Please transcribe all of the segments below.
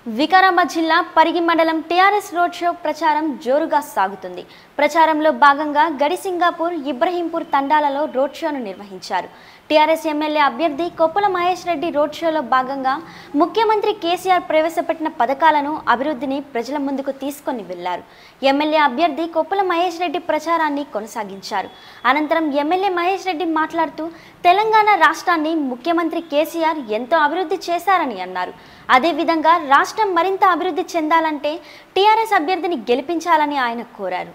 వికారాబాద్ జిల్లా పరిగి మండలం TRS road show ప్రచారం జోరుగా సాగుతుంది. ప్రచారంలో భాగంగా గడిసింగాపూర్, ఇబ్రహీంపూర్ తండాలలో రోడ్ షోను నిర్వహించారు. టీఆర్ఎస్ ఎమ్మెల్యే అభ్యర్థి కొప్పుల మహేష్ రెడ్డి రోడ్ షోలో భాగంగా ముఖ్యమంత్రి కేసీఆర్ ప్రవేశపెట్టిన పథకాలను, అభివృద్ధిని ప్రజల ముందుకు తీసుకొని వెళ్లారు. ఎమ్మెల్యే అభ్యర్థి కొప్పుల మహేష్ రెడ్డి ప్రచారాన్ని కొనసాగించారు. అనంతరం ఎమ్మెల్యే మహేష్ రెడ్డి మాట్లాడుతూ తెలంగాణ రాష్ట్రాన్ని ముఖ్యమంత్రి కేసీఆర్ ఎంతో అభివృద్ధి చేశారని అన్నారు. అదేవిధంగా రాష్ట్రం మరింత అభివృద్ధి చెందాలంటే టీఆర్ఎస్ అభ్యర్థిని గెలిపించాలని ఆయన కోరారు.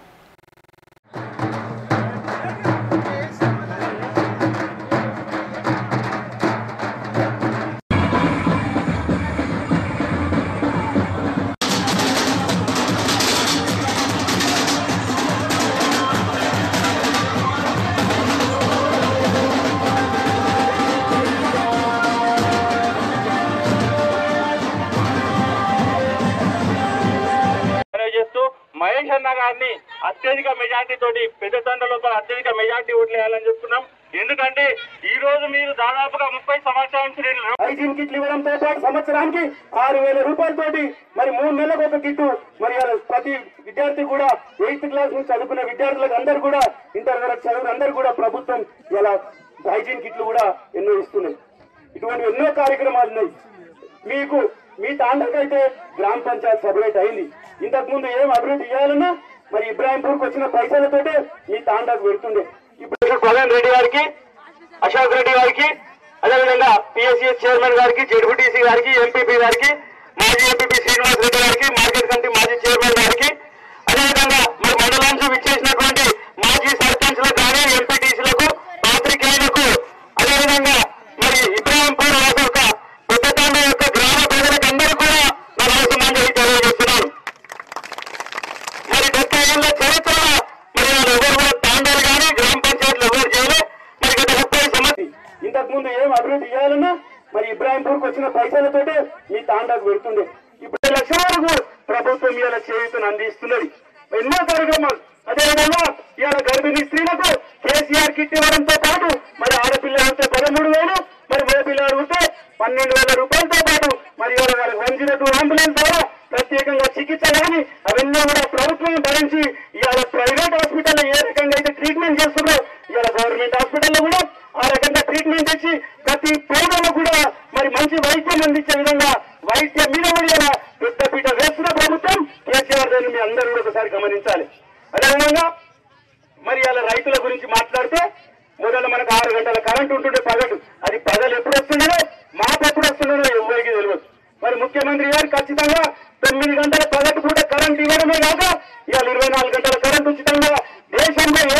మహేష్ అన్న గారిని అత్యధిక మెజార్టీ తోటి పెద్ద తండ్రుల అత్యధిక మెజార్టీ ఓట్లు వేయాలని చెప్తున్నాం. ఎందుకంటే ఈ రోజు మీరు దాదాపుగా 30 సంవత్సరాల హైజీన్ కిట్లు ఇవ్వడంతో పాటు సంవత్సరానికి 6,000 రూపాయలతోటి మరి 3 నెలలకు ఒక కిట్టు మరి ప్రతి విద్యార్థి కూడా 8th క్లాస్ నుంచి చదువుకున్న విద్యార్థులకు అందరూ కూడా ఇంటర్ వరకు చదువుకున్న అందరూ కూడా ప్రభుత్వం ఇలా హైజీన్ కిట్లు కూడా ఎన్నో ఇస్తున్నాయి. ఇటువంటి ఎన్నో కార్యక్రమాలు ఉన్నాయి. మీకు మీ తాండకైతే గ్రామ పంచాయత్ సపరేట్ అయింది. ఇంతకు ముందు ఏం అభివృద్ధి చేయాలన్నా మరి ఇబ్రాహీంపూర్కి వచ్చిన పైసలతోటే మీ తాండాకు పెడుతుండే. ఇప్పుడు ప్రధాన్ రెడ్డి గారికి, అశోక్ రెడ్డి గారికి, అదేవిధంగా పిఎస్సిఎస్ చైర్మన్ గారికి, జెడ్పీటీసీ గారికి, ఎంపీపీ గారికి, మాజీ ఎంపీపీ శ్రీనివాస్ రెడ్డి గారికి, మార్కెట్ కమిటీ మాజీ చైర్మన్ గారికి, అదేవిధంగా మరి మండలాంశం ఇచ్చేసినటువంటి మాజీ సర్పంచ్లకు కానీ ఎంపీటీసీలకు, పాత్రికేయులకు, అదేవిధంగా మరి ఇబ్రాహీంపూర్ యొక్క పెద్ద తాండా యొక్క గ్రామ ప్రజలకు అందరూ కూడా నా నమస్కారం తెలియజేస్తున్నాను. మరి 70 ఏళ్ల చరిత్రలో మరి వాళ్ళు ఎవరు కూడా తాండాలు కానీ గ్రామ పంచాయతీలు ఎవరు చేయలే. మరి గత 30 సంవత్సరాలు ఇంతకు ముందు ఏం అభివృద్ధి చేయాలన్నా మరి ఇబ్రాహీంపూర్కి వచ్చిన పైసలతోటే మీ తాండాకు పెడుతుండే. ఇప్పుడు 10 లక్షల వరకు ప్రభుత్వం ఇవాళ చేయూతను అందిస్తున్నది. ఎన్నో కార్యక్రమాలు. అదేవిధంగా ఇవాళ గర్భిణీ స్త్రీలకు కేసీఆర్ కిట్ ఇవ్వడంతో పాటు మరి ఆడపిల్లలు ఉంటే 13,000, మరి మగ పిల్లలు ఉంటే 12,000 రూపాయలతో పాటు మరి ఇవాళ వాళ్ళకి 102 అంబులెన్స్ ద్వారా ప్రత్యేకంగా చికిత్స కానీ అవన్నీ కూడా ప్రభుత్వం భరించి ఇవాళ ప్రైవేట్ హాస్పిటల్లో ఏ రకంగా అయితే ట్రీట్మెంట్ చేస్తున్నారో ఇవాళ గవర్నమెంట్ హాస్పిటల్లో కూడా ఆ రకంగా ట్రీట్మెంట్ ఇచ్చి ప్రతి పేదలకు కూడా మరి మంచి వైద్యం అందించే విధంగా వైద్యం మీద కూడా పెద్దపీట వేస్తున్న ప్రభుత్వం కేసీఆర్ దాన్ని మీ అందరూ కూడా ఒకసారి గమనించాలి. అదేవిధంగా మరి అలా రైతుల గురించి మాట్లాడితే మొదలు మనకు 6 గంటల కరెంట్ ఉంటుండే పగలు. అది పగలు ఎప్పుడు వస్తుండేనో మాకు ఎప్పుడు వస్తుండేనో ఎవరికి తెలియదు. మరి ముఖ్యమంత్రి గారు ఖచ్చితంగా 9 గంటల పగటి పూట కరెంట్ ఇవ్వడమే కాక ఇవాళ 24 గంటల కరెంట్ ఉచితంగా దేశంలో ఏ